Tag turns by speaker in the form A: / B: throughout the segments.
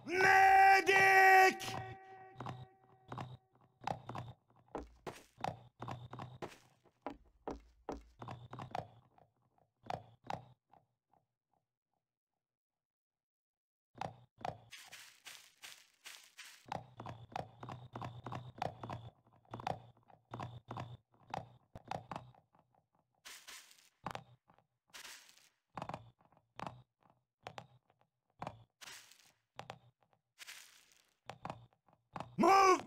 A: Medic! Move!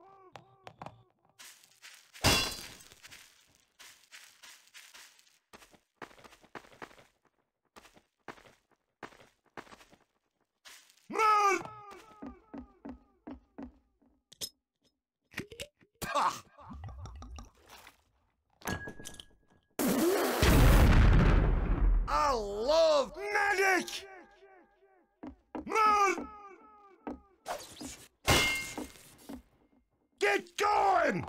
A: Move! I love medic! Move! Get going!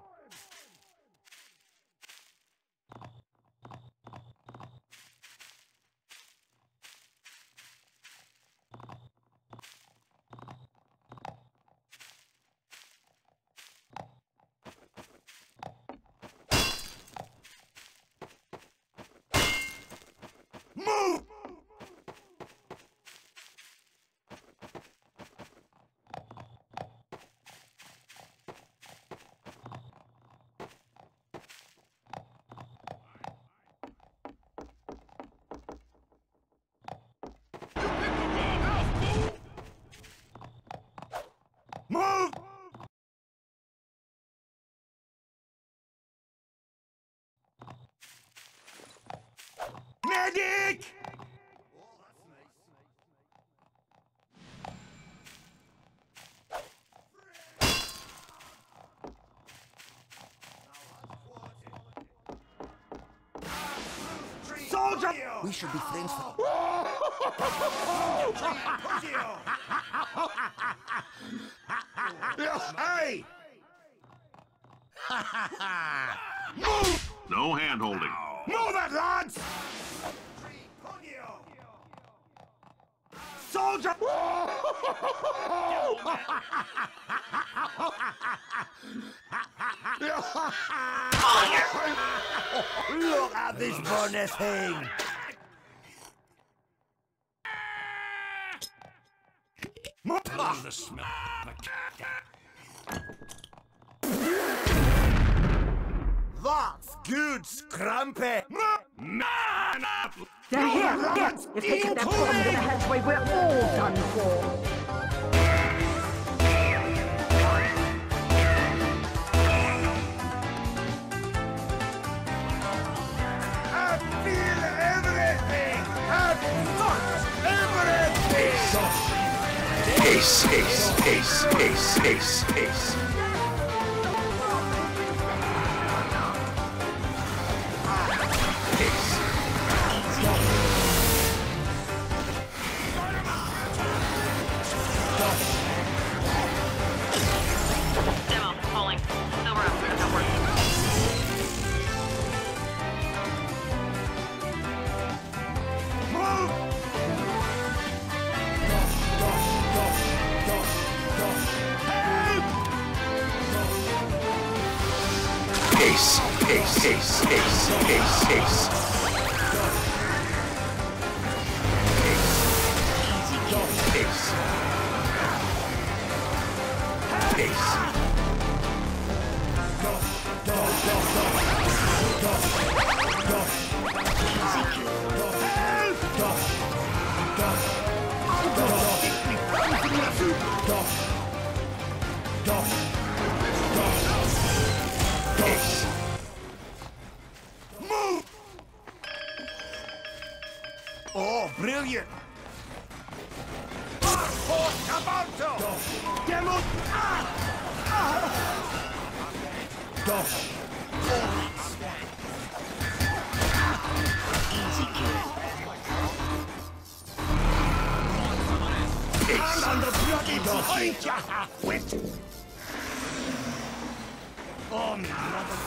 A: Move! Move! Medic! Soldier!
B: We should be friends for...
A: Hey! Move!
C: No hand-holding.
A: Move it, lads! Soldier! Look at this bonus thing!
D: The smell.
A: That's good, Scrumpy!
D: Man up!
E: They're here! Yes! If they get that bomb into the hatchway, we're all done for!
A: I feel everything! I touch everything!
C: Ace, ace, ace, ace, ace, ace.
F: Demo, calling. Silver up, that works.
A: Move!
C: Ace, ace, ace, ace, ace, ace. Ace. Ace. Ace.
A: Move! Oh, brilliant! Demo! Hand on the bloody point, you half-wit! Oh, mother!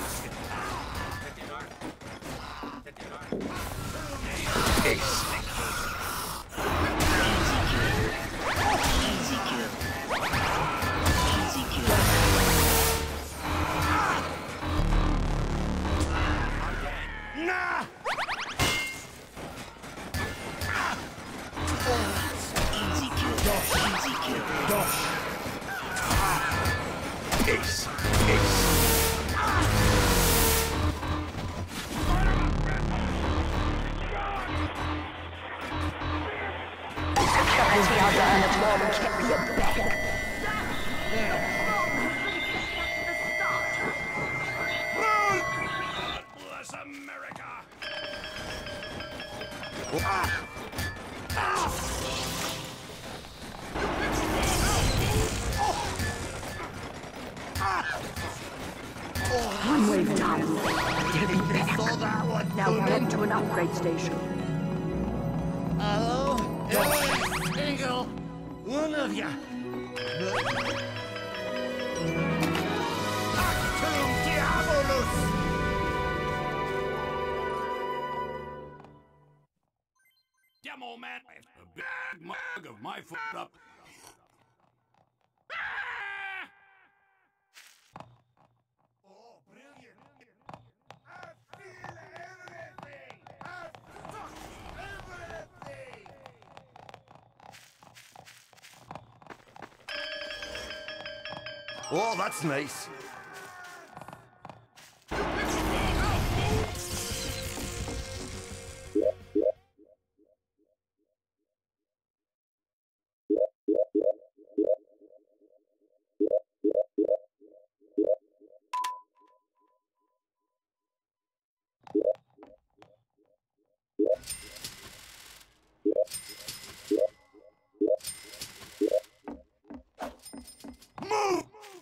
C: Ace. Ace. Ace.
E: Security out there in the wall and kept me at back.
D: Bless America!
E: One wave down. They'll be back. Now get to an upgrade station.
A: Hello? Single. One of ya. Pactum Diabolus!
D: Demo man, a big mug of my foot up.
A: Oh, brilliant. I feel everything. I suck everything. Oh, that's nice. Move!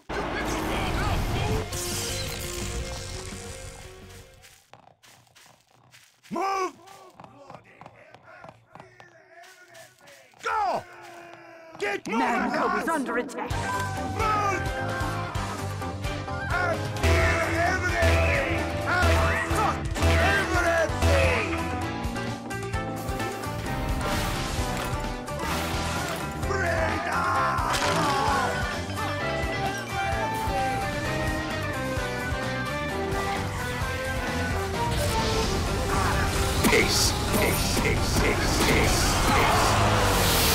A: Move! Go! Get moving!
E: Namco is under attack.
A: Move! I feel everything! I suck everything! Bring on!
C: Ace. Ace. Ace. Ace. Ace.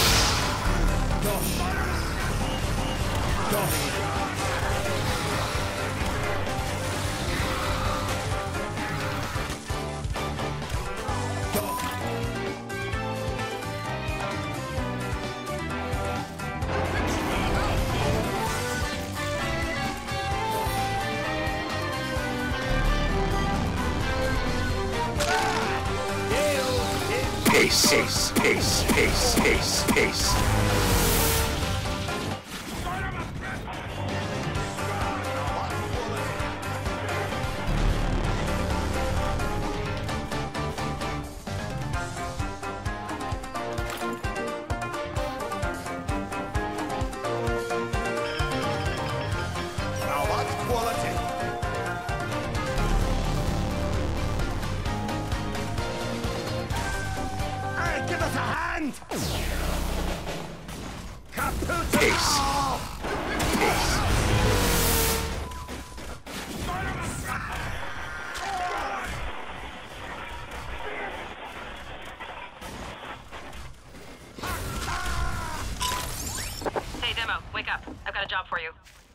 C: Ace. Ace. Ace. Ace. Ace. Ace.
A: Now that's quality. Hey, give us a hand! Kaput!
C: Ace.
F: Hey, Demo, wake up. I've got a job for you.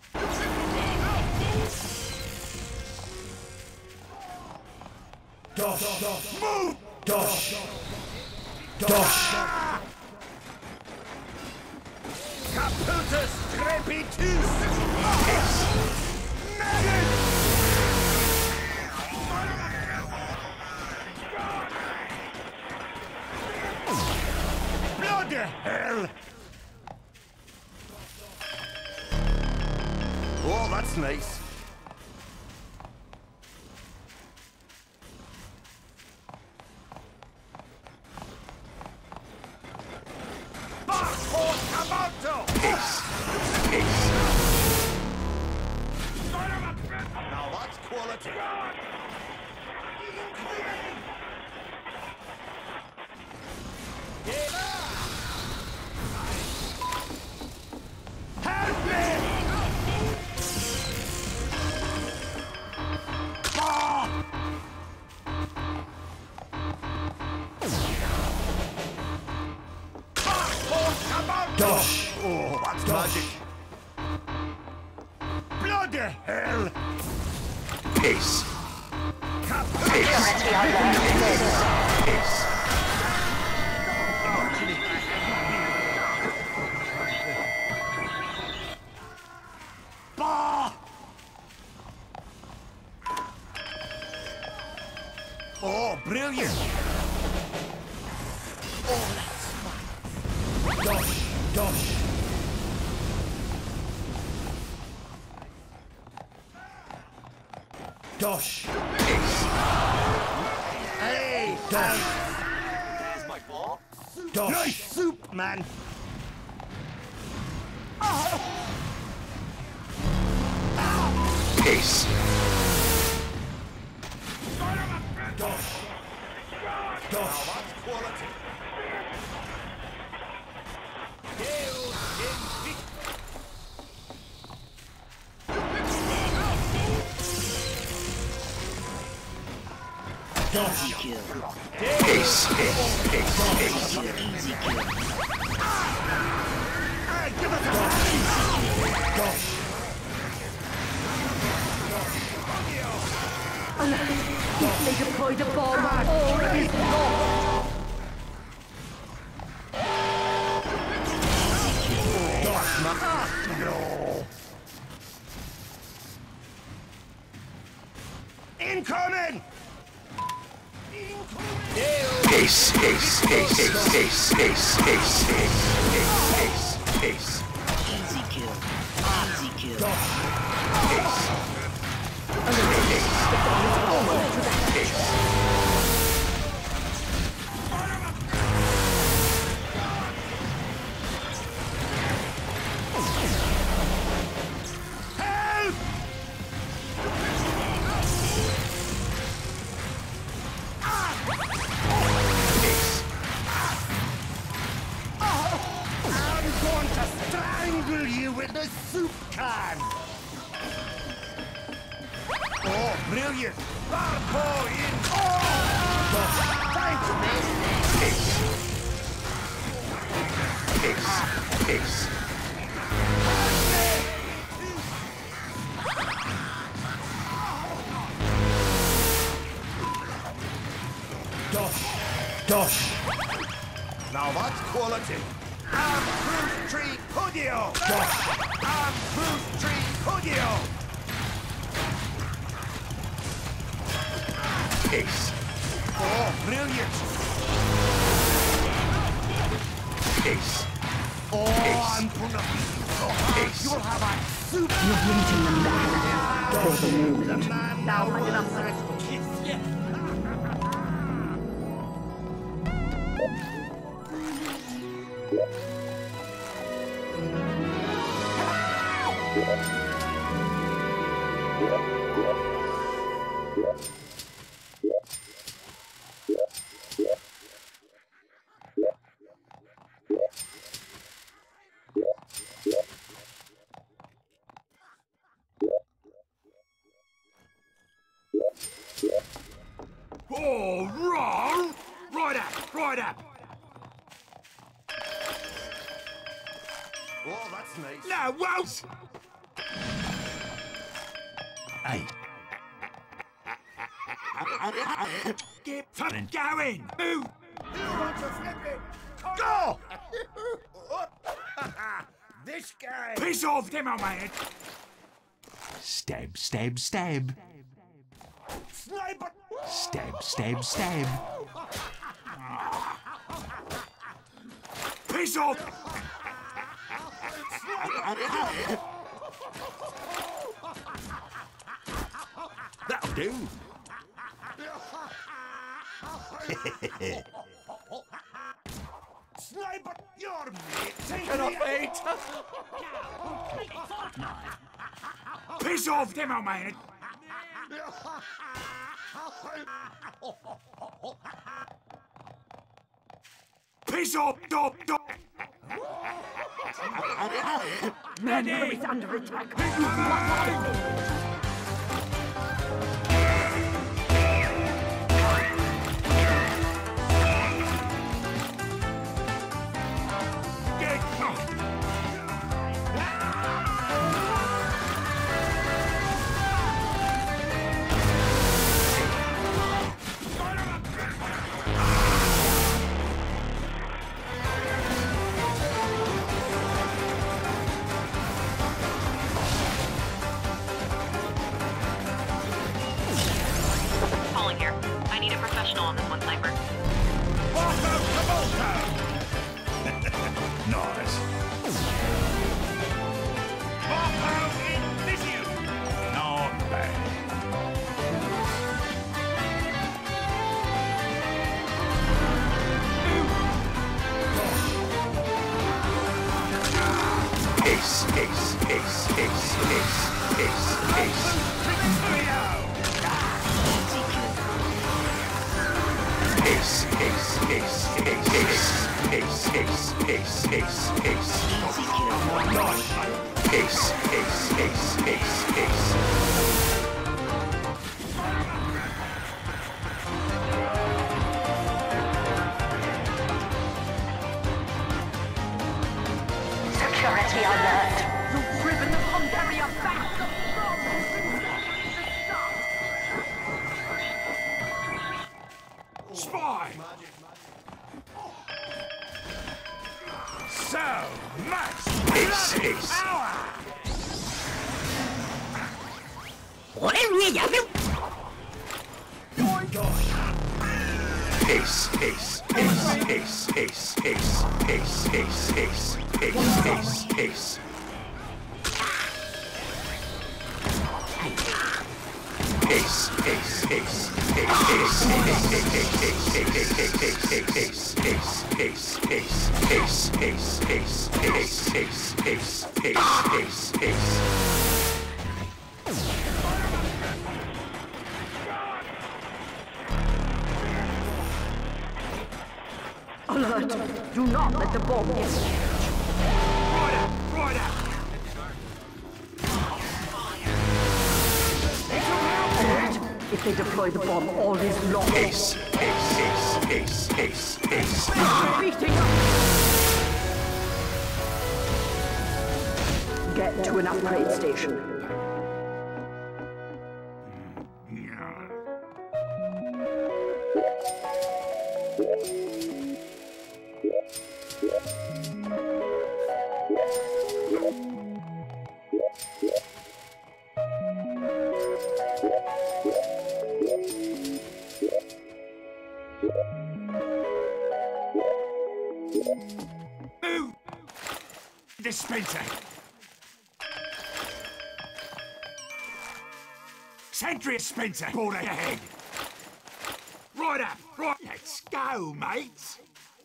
A: Dosh! Move! Dosh! Dosh! Caputus crepitus! Bloody hell! Oh, that's nice.
C: Ace. Ace.
A: Now that's quality. Help me! Ah! Come on! Dosh! Oh, that's magic! Bloody hell!
C: Pace.
A: Bah! Oh, brilliant! Oh, that's fine. Dosh! Dosh! Dosh! Hey! Dosh!
B: Here's my ball.
A: Dosh! Nice soup, man!
C: Pace.
A: Dosh! Dosh! Quality!
C: Pace. Pace. Pace. Pace.
E: Easy kill.
A: Hey, give us a Dosh!
E: They deployed a bomb. All is lost.
A: Dosh, man! No! Incoming!
C: Pace. Pace. Pace. Pace. Pace. Pace. Pace. Pace. Pace.
E: Easy kill. Easy kill.
C: Pace.
A: Help! I'm going to strangle you with the soup can! Oh, brilliant! Barbo in! Oh! Thanks, mate!
C: Pace. Pace.
A: Dosh! Dosh! Now that's quality! I'm Fruit Tree Pudio! Dosh! I'm Fruit Tree Pudio!
C: Pace.
A: Oh, brilliant!
C: Pace.
A: Oh, I'm gonna be so hard.
C: Pace.
A: You'll have a soup.
E: You're beating them now. They will move them. Now hand it up.
D: Oh, wrong! Right up, right up!
A: Oh, that's nice.
D: No, won't! Hey. Get fucking going! Move!
A: You want to flip it? Go! This guy.
D: Piss off, demo man! Stab, stab, stab.
A: Sniper.
D: Stab, stab, stab. Piss off! That'll do.
A: Sniper, you're mating
B: Cannot
A: me.
B: wait.
D: Piss off, demo man! Piss off, dog, dog!
E: Maneuver is under attack.
D: Get off!
C: Ace, ace, ace, ace, ace, ace, ace. Ace, ace, ace, ace, ace, ace, ace, ace, ace, ace. Ace, ace, ace, ace, ace.
E: Security alert! You've driven the Pondaria back!
D: Spy! So much
C: Ace, ace.
D: power!
C: Ace, ace, ace, ace, ace, ace, ace, ace, ace, ace, ace, ace. Ace, ace, ace, ace, ace,
E: Alert! Do not let the bomb get
D: Right up!
E: Alert! If they deploy the bomb, all is lost.
C: ace, ace, ace, ace, ace.
E: Beating up! Get to an upgrade station.
D: Move! Dispenser! Sentry dispenser! Border ahead! Right up! Right! Let's go, mates!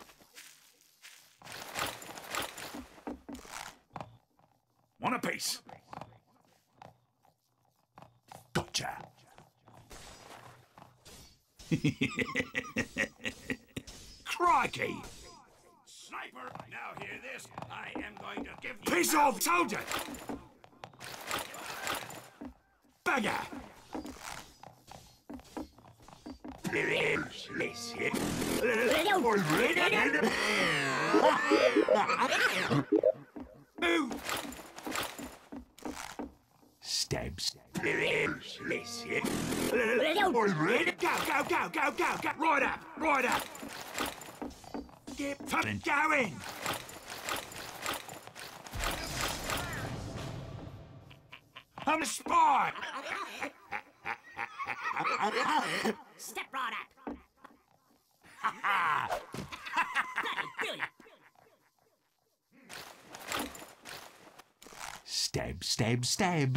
D: One apiece! Gotcha! Crikey! Sniper! Now hear this. I am going to give you... Piss off, soldier! Bagger! Move! Stabs. Go, go! Right up! Right up! Get fucking going! I'm a spy!
F: Step right up. Bloody brilliant.
D: Stab, stab, stab.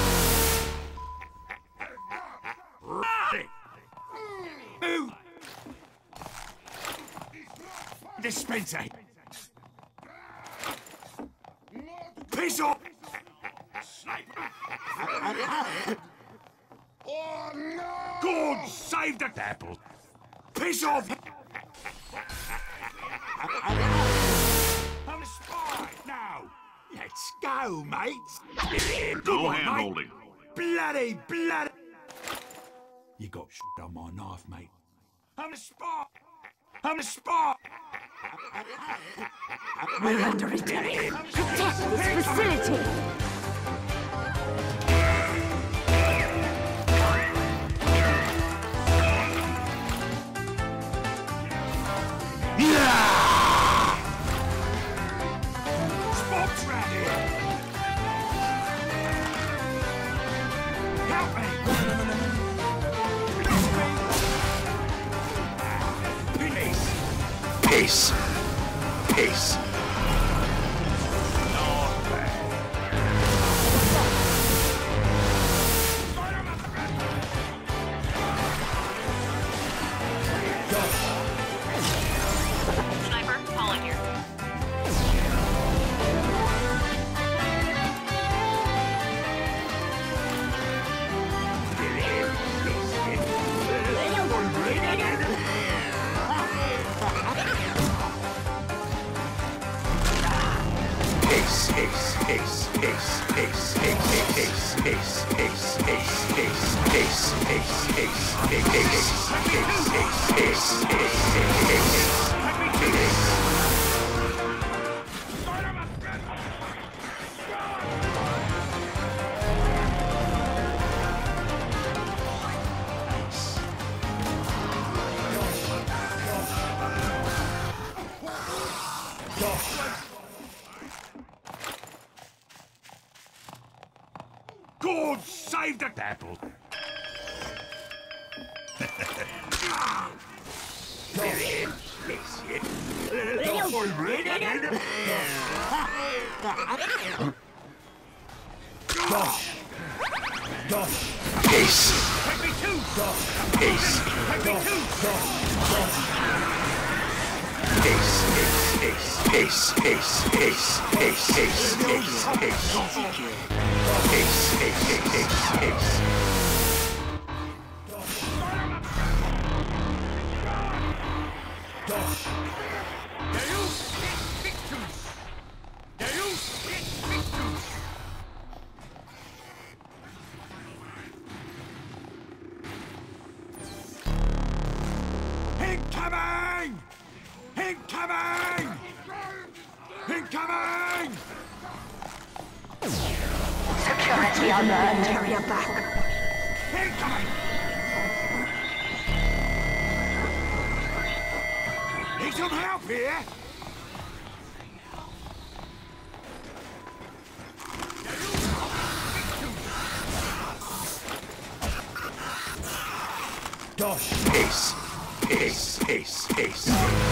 D: Move! Dispenser! Piss off!
A: Oh no!
D: God save the apple! Piss off! I'm a spy now! Let's go, mates! Good one,
G: hand
D: mate.
G: holding.
D: Bloody! You got shit on my knife, mate. I'm a spy! I'm a spy!
E: We're under attack. Protect this facility.
D: Spots round here! Help me!
C: Ace, ace.
F: Sniper, calling here.
D: God save the apple. Incoming! Incoming! Incoming!
E: Security unearned. Carrier back.
D: Incoming! Need some help here?
C: Ace. Ace. Ace. Ace.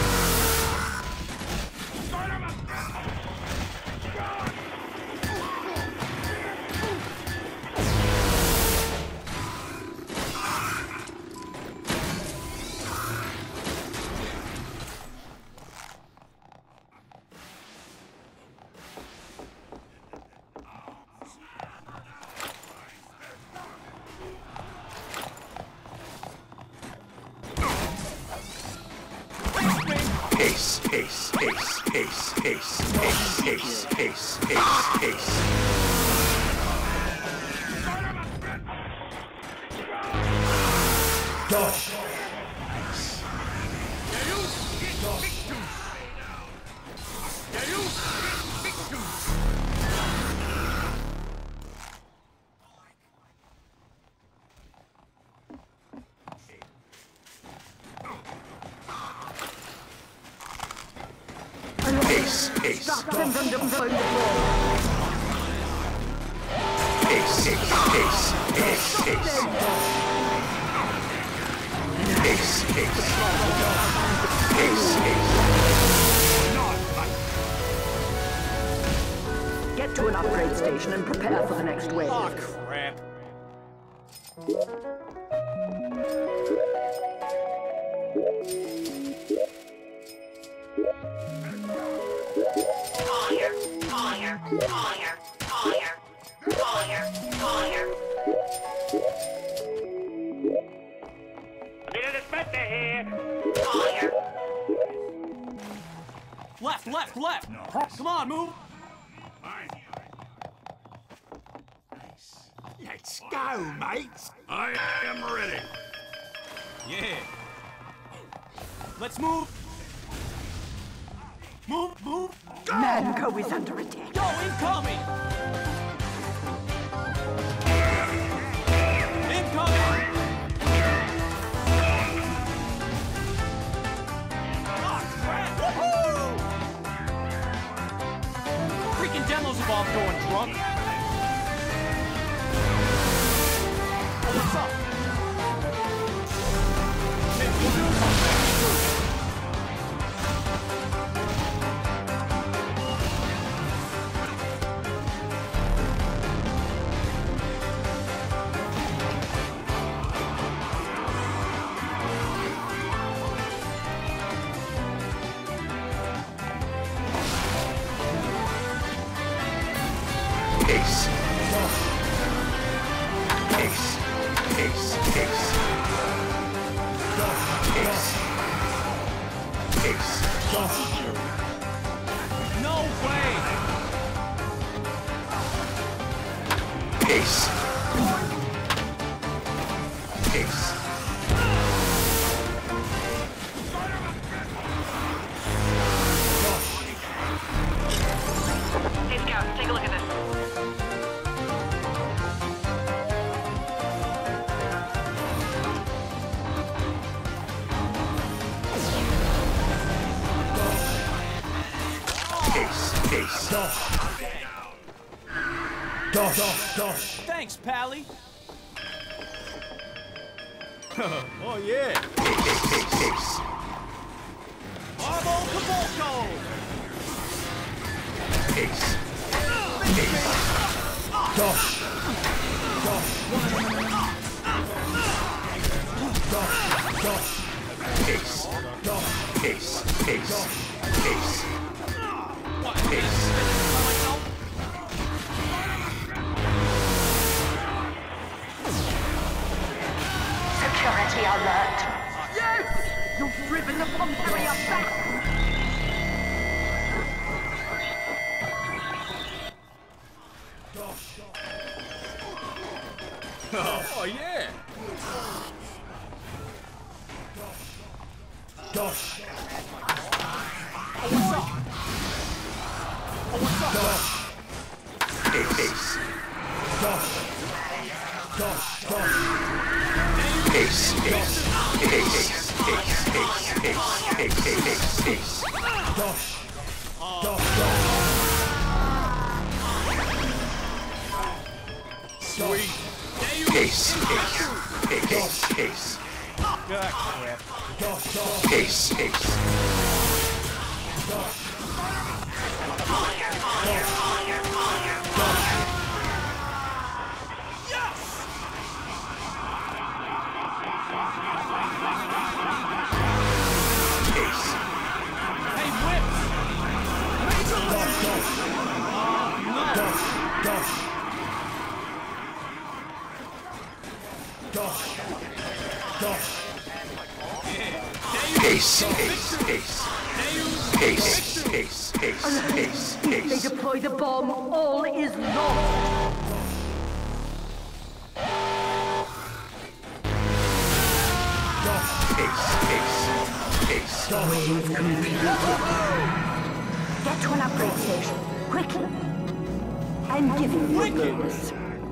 C: Ace, ace, ace, ace, ace, ace, ace, ace, ace, ace. Dosh. Ace, ace.
E: Stop them from deploying the ball.
C: Ace, ace, ace, ace, ace. Ace, ace. Ace, ace.
E: Get to an upgrade station and prepare for the next wave.
B: Oh, crap.
F: Collier, Collier, Collier, Collier, Collier, Collier. Collier.
B: Left, left, left! Come on, move!
D: Let's go, mates. I am ready.
B: Yeah. Let's move! Move, move!
E: Manco is under attack.
B: Go, incoming! Incoming! Oh, crap! Woohoo! Freaking demos have all going drunk. Oh, what's up? Hey, we'll do something.
C: Ace. Ace. Ace. Ace. Ace. Ace.
B: No way!
C: Ace. Ace.
F: Hey, Scout, take a look at this.
C: Ace.
B: Dosh. Thanks, Pally. Oh, yeah.
C: Ace.
B: Marble Cabolco.
C: Ace.
B: Dosh.
C: Ace. Ace. Ace.
B: What?
C: Ace.
E: Security alert. Yes! You've driven the Pomperia back.
B: Oh, yeah.
C: Dosh.
B: Oh, what's up? Oh, what's up?
C: Dosh. Ace. Dosh. Ace. Ace. Dosh.
B: Sweet.
C: Ace.
B: Crap.
C: Ace.
B: Hey, Whips!
E: If they deploy the bomb, all is lost. Wave complete. Get to an upgrade station, quickly. I'm giving you a bonus.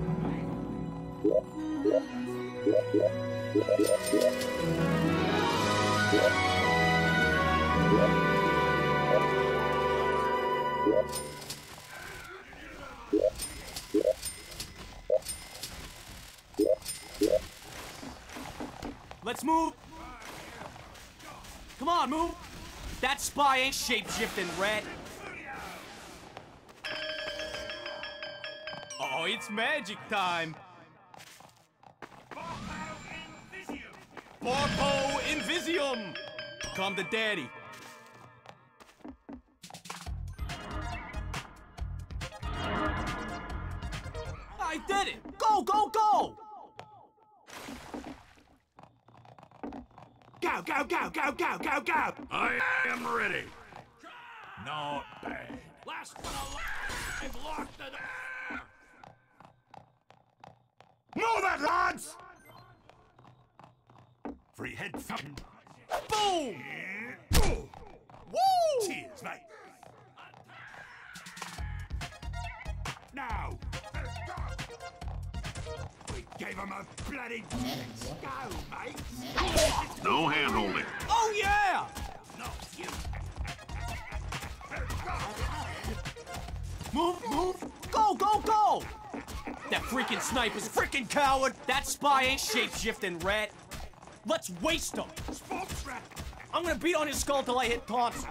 B: Let's move. Come on, move. That spy ain't shape-shifting, rat. Oh, it's magic time. Corpo Invisium. Come to daddy. I did it. Go, go, go.
D: Go, go, go, go, go, go, go! I am ready. Not bad. Last one alive, locked the door. Move it, lads! Free head fucking.
B: Boom!
D: Woo! Cheers, mate. Now, we gave him a bloody go, mate.
C: No hand-holding.
B: Oh, yeah!
D: No, you.
B: Move, move! Go, go, go! That freaking sniper's freaking coward! That spy ain't shape-shifting, rat! Let's waste him!
D: Sports rat.
B: I'm gonna beat on his skull till I hit tonsils.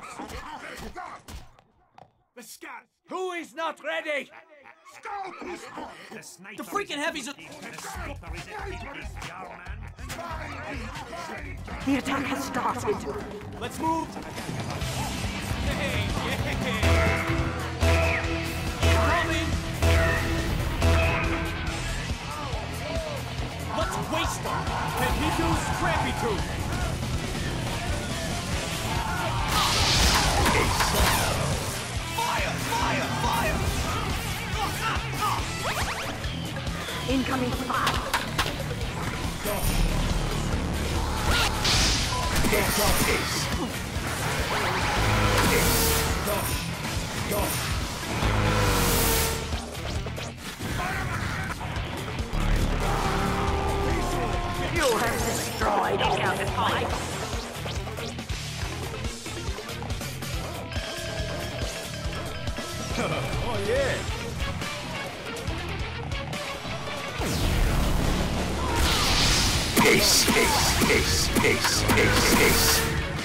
D: The scout.
B: Who is not ready? The freaking heavies are...
E: The attack has started.
B: Let's move! Hey, yeah! Coming! Let's waste him! Can he do Scrappy Tooth? Fire! Fire! Fire!
E: Incoming spy. You have destroyed all the fight.
B: Oh, yeah.
C: Ace, ace, ace, ace, ace, ace.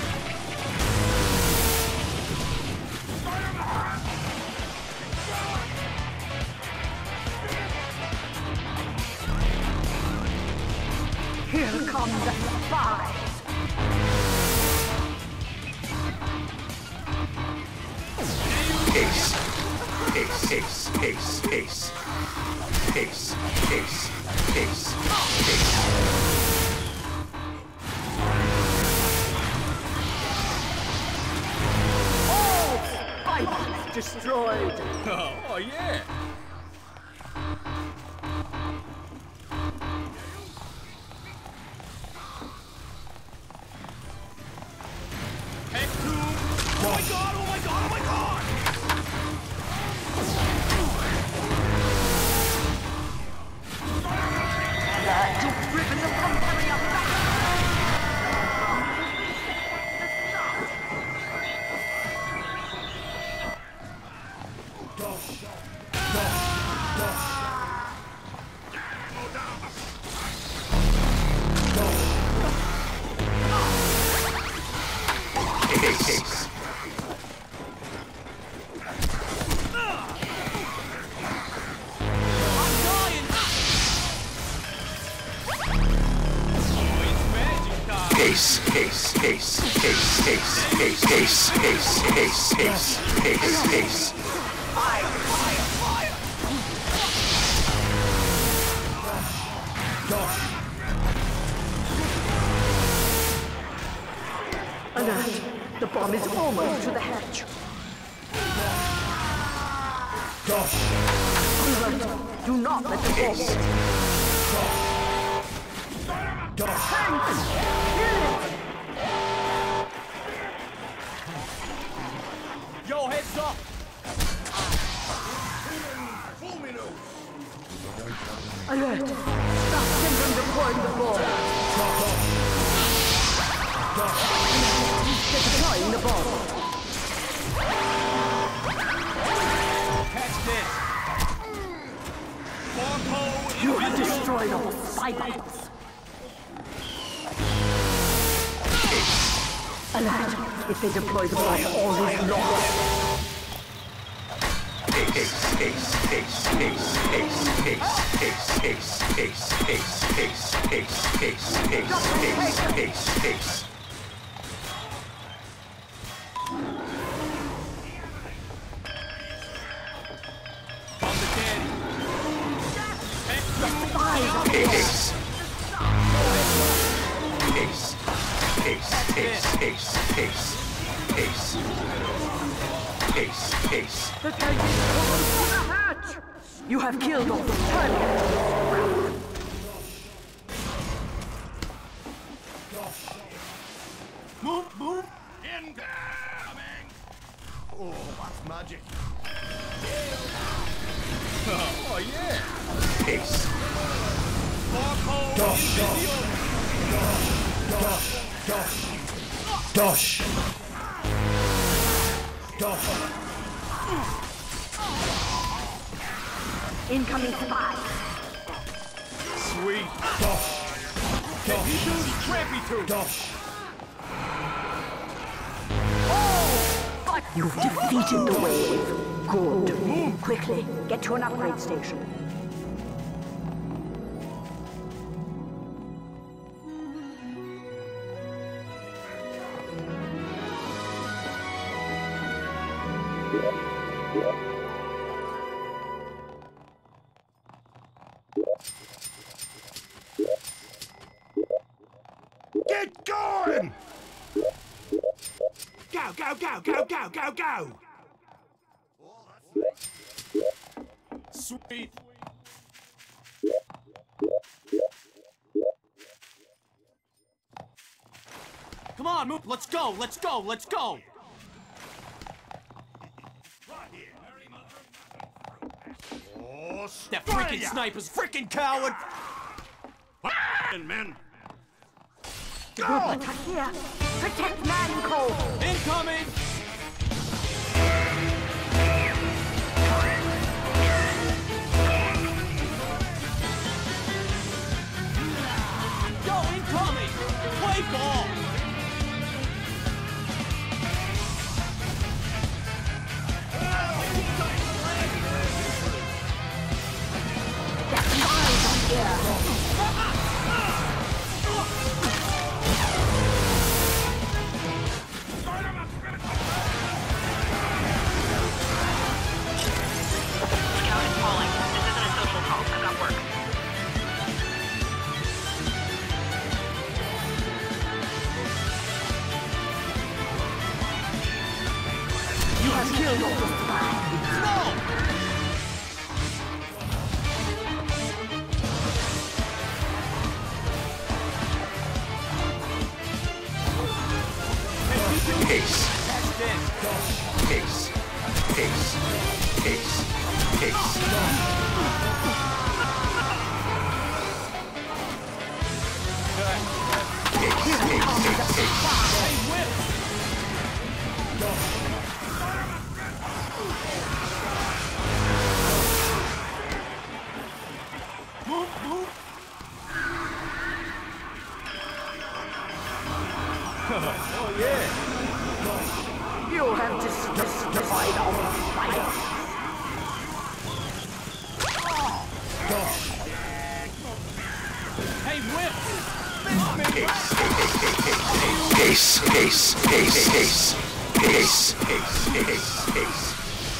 E: Here come the spies.
C: Ace, ace, ace, ace, ace. Ace, ace, ace, ace.
E: Spy destroyed.
B: Oh, yeah. Head to... Oh my god, oh my god, oh my god!
E: You've driven the company up back.
C: Ace, ace.
B: I'm dying! Oh, it's magic time!
C: Ace, ace, ace, ace, ace, ace, ace, ace, ace, ace, ace.
E: Alert! The bomb is almost to the hatch. Alert! Do not let the bomb hit. Thanks! Kill it!
B: Yo, heads up!
E: Alert! Stop them from deploying the bomb. They're deploying the bomb.
B: Catch this! Barcode!
E: You have destroyed all spy bots. Alert! If they deploy the bomb, all is lost.
C: Ace, ace, ace, ace, ace, ace, ace, ace, ace, ace, ace, ace, ace, ace, ace, ace.
B: On the daddy!
C: Ace. Ace. Ace, ace, ace, ace, ace. Ace, ace.
E: The tank is almost to the hatch! You have killed all the targets.
B: Move, move!
D: Incoming!
A: Oh, that's magic.
B: Oh, yeah!
C: Ace.
B: Barcode!
A: Dosh.
E: Incoming spy.
B: Sweet! Crappy too!
E: But you've defeated the wave. Good. Quickly, get to an upgrade station.
A: Get going!
D: Go, go, go, go, go, go, go!
B: Sweet! on, move. Let's go, let's go, let's go.
A: Oh,
B: That freaking sniper's freaking coward.
D: Men.
E: Attack here. Protect Manco.
B: Incoming. Yo, incoming. Play ball.
F: Scout is calling. This isn't a social call. I've got work.
E: You have killed all the spies.
B: No.
C: Ace.
B: That's it.
C: Ace. Ace. Ace. Ace.
B: Hey, whip. Move, move.
E: You have destroyed all the spies.
B: Hey, whip.
C: Ace. Ace. Ace. Ace. Ace. Ace. Ace. Ace.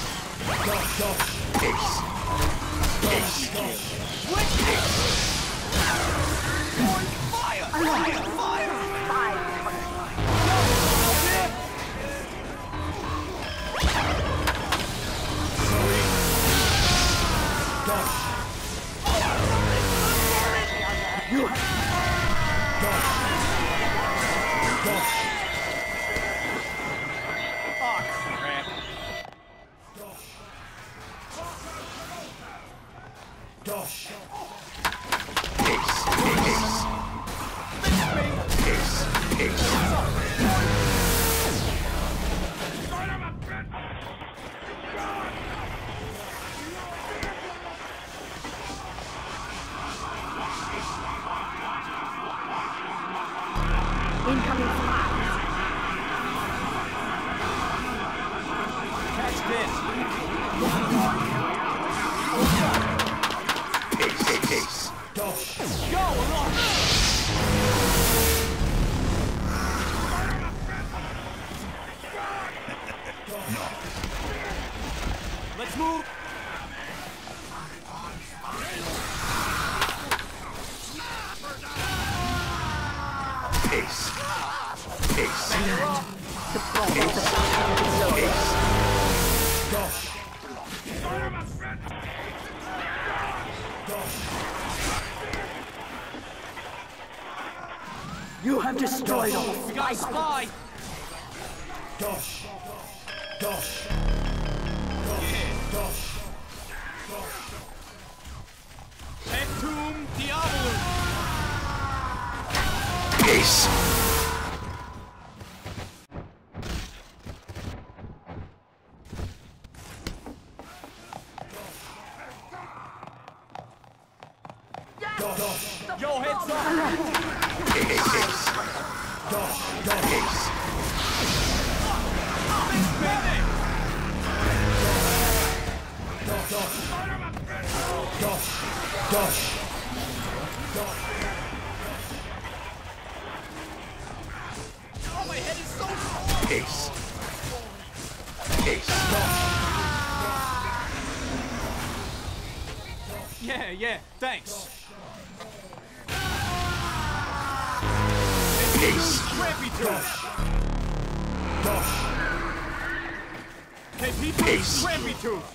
B: Oh, crap.
E: Incoming spies.
B: Catch this.
C: Ace.
B: Go, along. Let's move.
C: Ace. Ace.
E: You have destroyed all the
B: We got a
E: spies.
B: spy. Entomb Diablo.
C: Ace.
B: Yo, heads up. Medic. Oh, my head is so small.
C: Ace. Ace.
B: Yeah, thanks.
C: Ace.
B: Crappy tooth. KP
C: Ace.
B: Crappy tooth.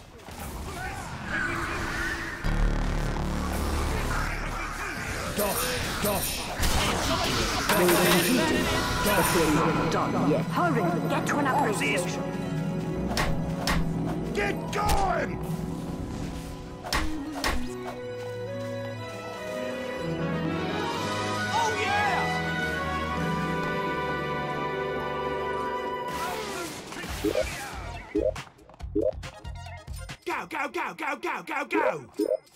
E: The thing isn't done yet. Hurry, get to an upgrade station.
A: Get going!
B: Oh yeah!
D: Go, go, go, go, go, go, go!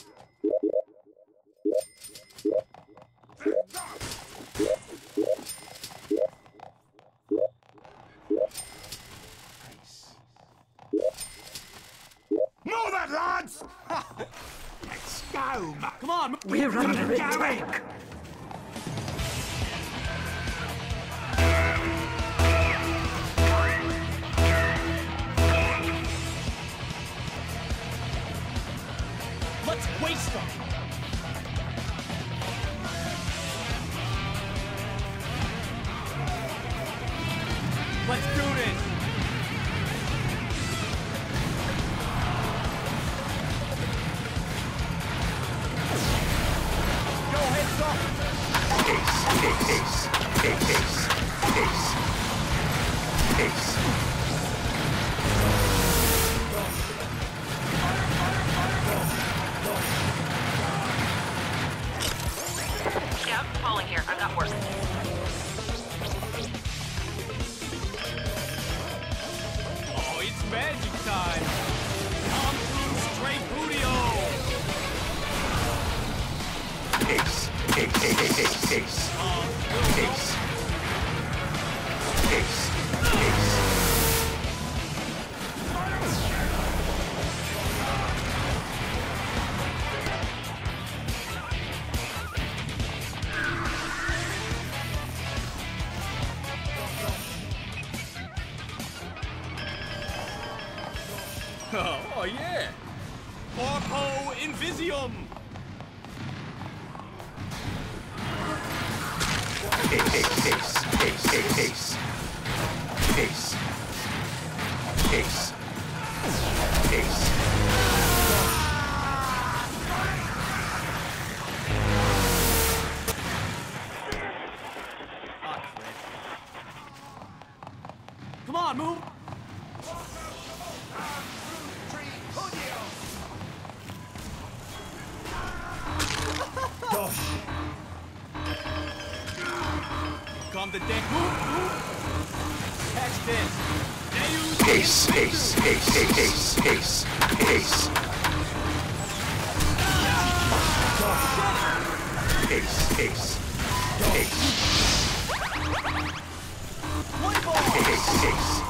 A: Move it, lads!
D: Let's go,
B: Come on,
E: We're under attack.
B: let's waste them. Let's do this. Go heads up.
F: Yeah, I'm falling here. I've got work.
B: Oh, it's magic time. Come through straight Bootio. Oh yeah. Orco Invisium. Come on, move. Come the deck. Move. Catch this. Play ball.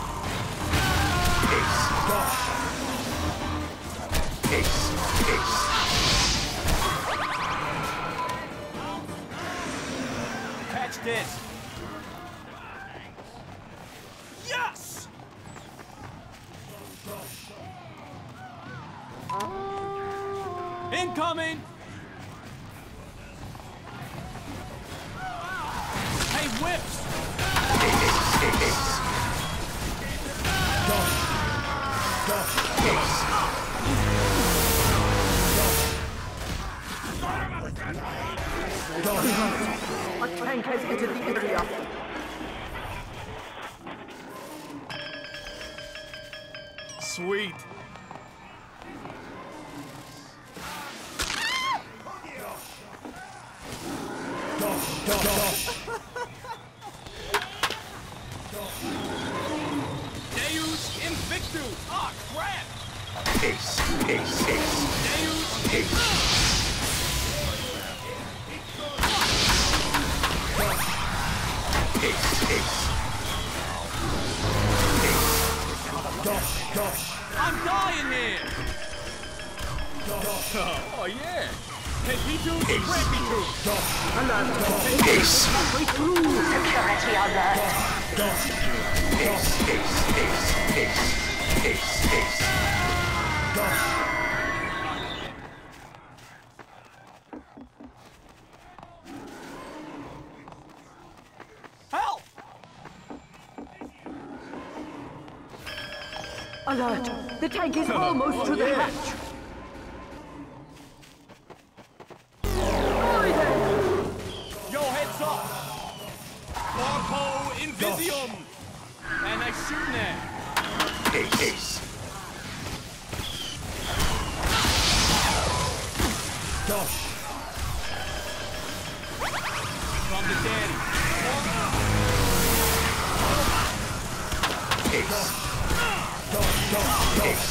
B: Catch this. Yes! Incoming! Hey, whips!
E: A tank has entered the area.
B: Sweet. Deus Invictus! Ah, crap! Deus I'm dying here! Oh yeah! Take me to grab me to!
E: Security alert.
B: Help!
E: Alert. The tank is almost to the hatch.
B: Yo, heads up!
A: Dosh.
B: From the daddy.
C: Ace. Ace.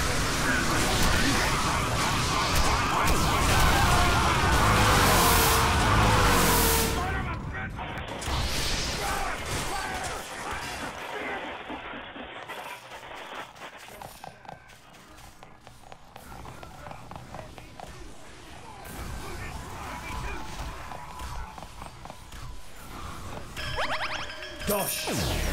A: Dosh.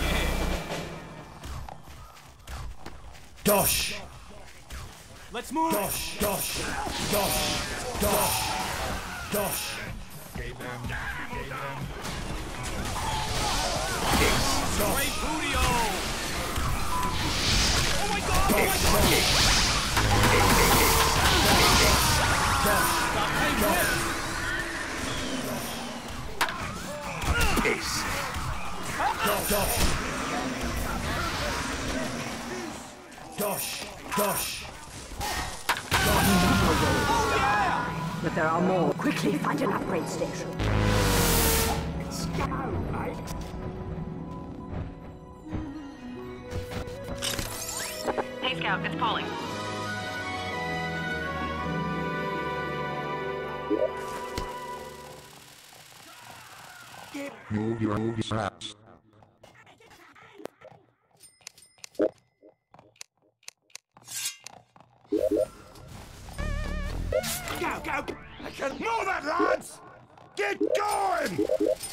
A: Dosh.
B: Let's move.
A: Dosh. Dosh. Dosh. Dosh. Dosh.
B: Great Budio. Oh my god. Oh my god.
C: Ace.
A: Dosh. Dosh. Dosh.
E: But there are more. Quickly find an upgrade station.
F: Hey, Scout, it's Polly.
C: Move your straps.
A: Go, go! I can move it, lads! Get going!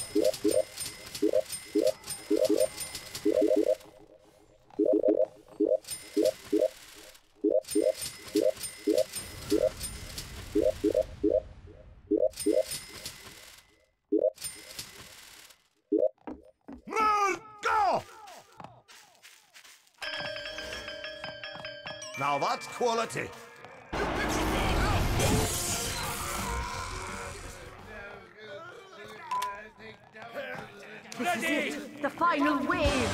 A: Move! Go! Now that's quality.
E: This is it. The final wave.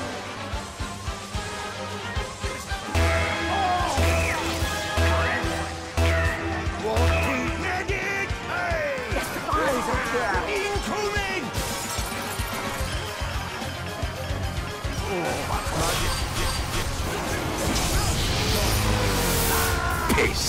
A: Medic! Hey!
E: Yes, the fires are here.
A: Incoming!
C: Ace.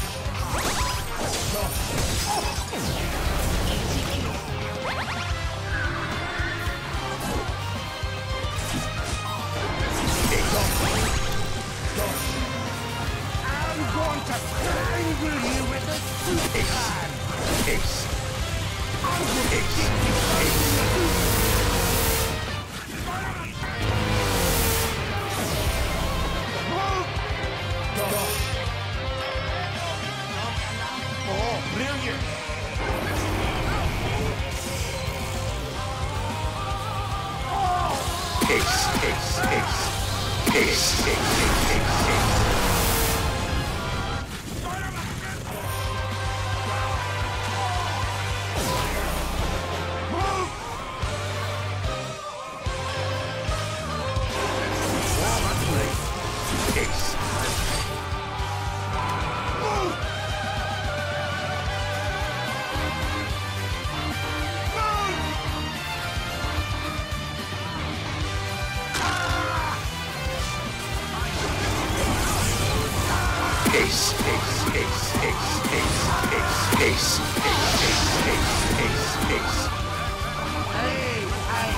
A: I'm going to strangle you with the soup can!
C: Ace.
A: Oh, brilliant!
C: Ace. Ace. Ace. Ace. Ace. Ace. Ace. Ace. Ace. Ace. Ace. Ace. Ace. Ace. Ace. Ace. Ace. Ace.
A: Hey, hey!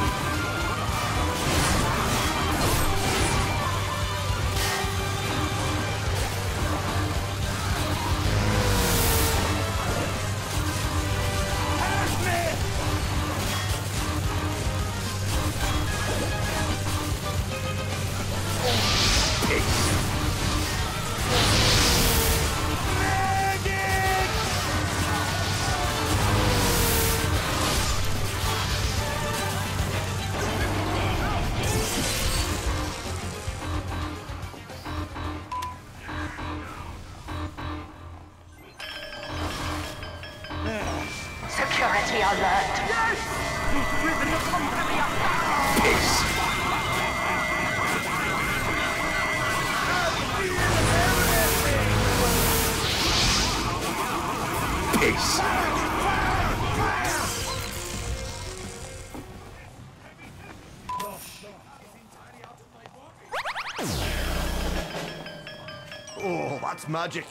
E: Security alert.
C: Ace. ace.
A: Oh, that's magic.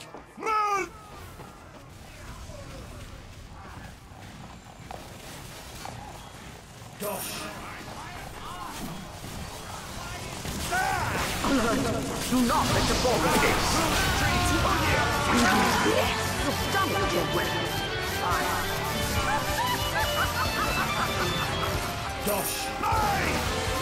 E: Do not let the ball go. You've doubled your weapon.
A: Dosh. Aye!